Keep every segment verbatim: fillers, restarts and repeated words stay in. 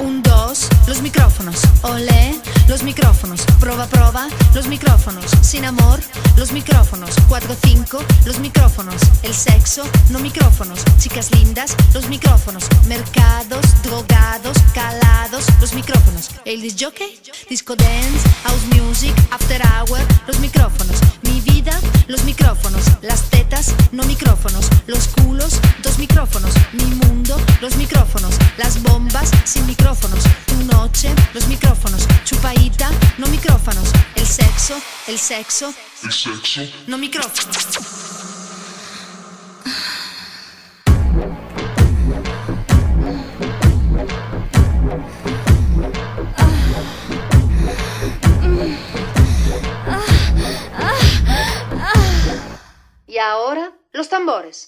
Un, dos, los micrófonos. Olé, los micrófonos. Prova, prova, los micrófonos. Sin amor, los micrófonos. Cuatro, cinco, los micrófonos. El sexo, no micrófonos. Chicas lindas, los micrófonos. Mercados, drogados, calados, los micrófonos. El disc jockey, disco dance, house music, after hour, los micrófonos. Mi vida, los micrófonos. Las tetas, no micrófonos. Los culos, dos micrófonos. Mi mundo, los micrófonos. Las bombas, sin micrófonos. Tu noche, los micrófonos. Chupaita, no micrófonos. El sexo, el sexo, el sexo, no micrófonos. Y ahora, los tambores.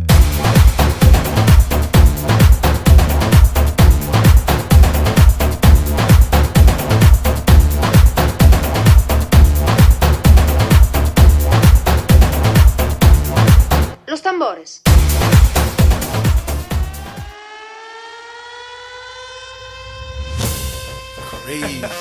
Los tambores. Crazy. Here we go.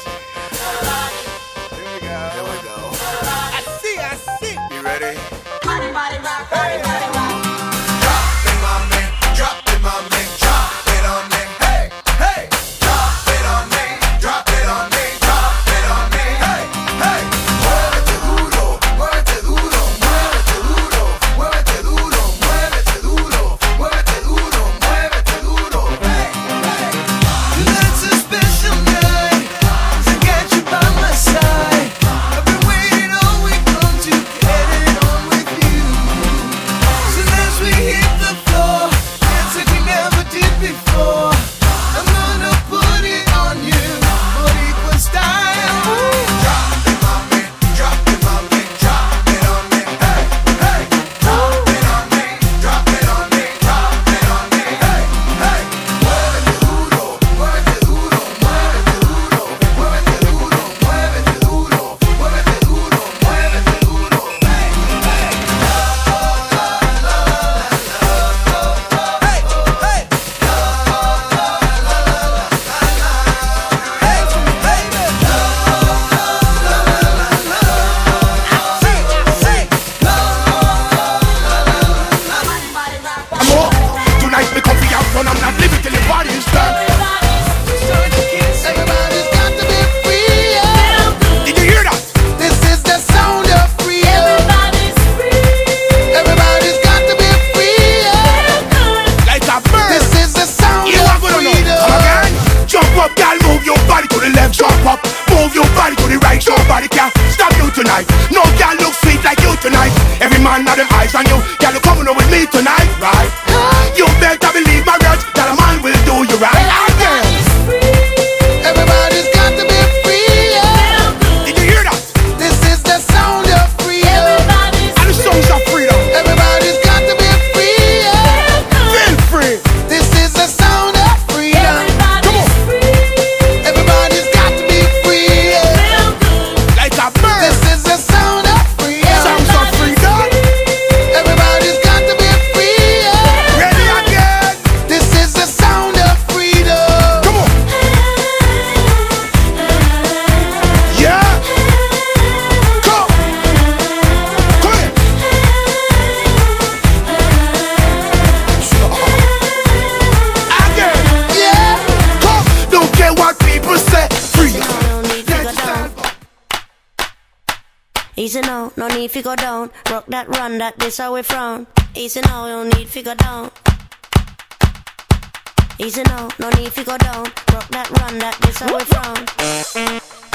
Here we go. I see, I see. You ready? Body, body, rock, body, body, rock. Drop it, mommy. Drop it, mommy. Drop it on me. Hey, hey. Drop it on me. Drop it on me. Drop it on me. Hey, hey. Muévete duro, muévete duro, muévete duro, muévete duro, muévete duro, muévete duro, muévete duro. Hey, hey. Tonight's a special night to get you by my side. I've been waiting all week long to get it on with you. Soon as we hit the floor, dance like we never did before. I'm gonna put it on you, but equal style. Drop it, mommy, drop it, mommy, drop it on me. Hey, hey. Drop it on me, drop it on me, drop it on me. Hey, hey. Muévete duro, muévete duro, muévete duro, muévete duro, muévete duro, muévete duro, muévete duro. Hey, hey. Body, body, rock, I'm off. Tonight we come for your fun. I'm not living till the party is done. Everybody's got to be free. Yeah. Did you hear that? This is the sound of freedom. everybody's free. Everybody's got to be free. Yeah. Like a bird. This is the sound you of freedom. Come again. Jump up, girl. Move your body to the left. Jump up. Move your body to the right. Nobody can stop you tonight. No girl look sweet like you tonight. Every man have them eyes on you. Girl, you coming up with me tonight, right? You better believe my words that a man will do you right. Everybody's free. Everybody's got to be free. Yeah. Did you hear that? This is the sound of freedom. Everybody's And the songs of freedom. Everybody's got to be free. Yeah. Feel free. This is the sound of freedom. Come on. Everybody's free. Everybody's got to be free. Yeah. Feel good. Like a bird. This is the sound of freedom. Sounds of freedom. Everybody's got to be free. Yeah. Ready again. This is the sound of freedom. Come on. Yeah. Come. Come here. Again. Yeah. Come. Don't care what people say. Free. Easy now, no need to go down. Rock that run, that this how we frown. Easy now, no need to go down. Easy now, no need to go down. Rock that run, that this how we frown.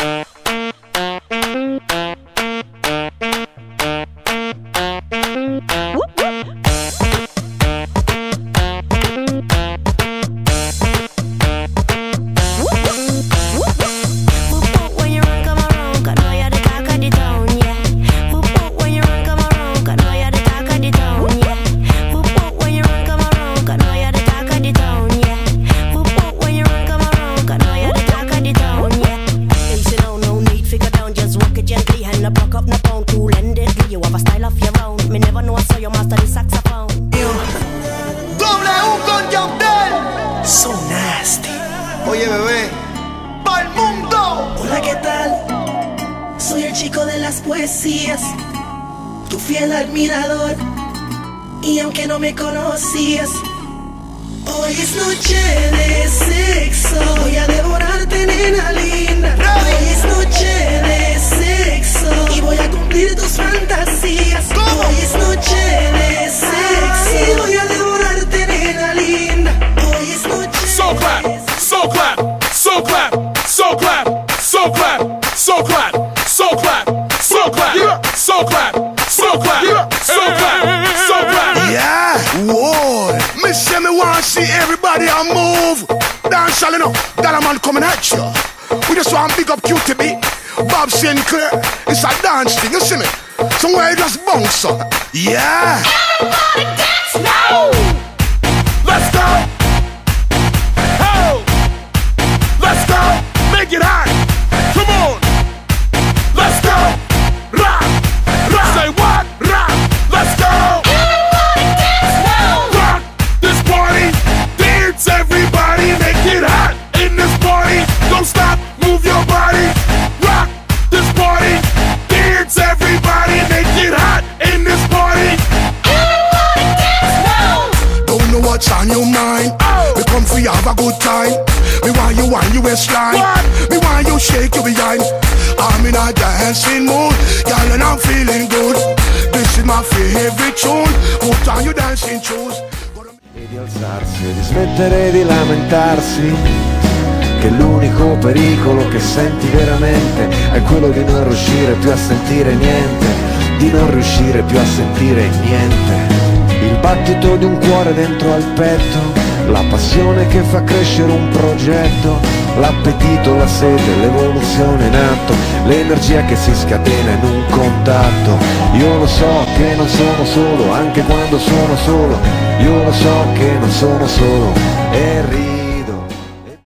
Whoop whoop when you run, come around, 'cause know you're the talk of the town, yeah. Whoop whoop when you run, come around, 'cause know you're the talk of the town, yeah. Whoop whoop when you run, come around, 'cause know you're the talk of the town, yeah. Whoop whoop when you run, come around, 'cause know you're the talk of the town. Oye, bebé, ¡pa'l mundo! Hola, ¿qué tal? Soy el chico de las poesías, tu fiel admirador. Y aunque no me conocías, hoy es noche de sexo. Voy a devorarte, nena linda. Hoy es noche de sexo y voy a cumplir tus fantasías. Hoy es noche de sexo y voy a devorarte, nena linda. Hoy es noche. So clap, so clap, so clap, so clap, so clap, so clap, so clap, so clap, so clap, so clap, so clap, so clap. Yeah, whoa. Me say me want see everybody a move. Dance all enough, that a man coming at you. We just want big up Q T B, Bob Sinclair. It's a dance thing, you see me? Somewhere you just bounce up. Yeah. Everybody dance now. Let's go. Ho. Let's go. Make it hot. Come on. Let's go. Rock. Rock. Say what? Rock. Let's go. Everybody dance now. Rock this party. Dance everybody. Make it hot in this party. Don't stop. Move your body. Rock this party. Dance everybody. Make it hot in this party. Everybody dance now. Don't know what's on your mind. Oh. We come for you have a good time. Me want you on your waistline. What? Me want you shake your behind. I'm in a dancing mood, girl, and I'm feeling good. This is my favorite tune. Put on your dancing shoes. E di alzarsi e di smettere di lamentarsi, che l'unico pericolo che senti veramente è quello di non riuscire più a sentire niente, di non riuscire più a sentire niente. Il battito di un cuore dentro al petto, la passione che fa crescere un progetto, l'appetito, la sete, l'evoluzione in atto, l'energia che si scatena in un contatto. Io lo so che non sono solo, anche quando sono solo, io lo so che non sono solo e ri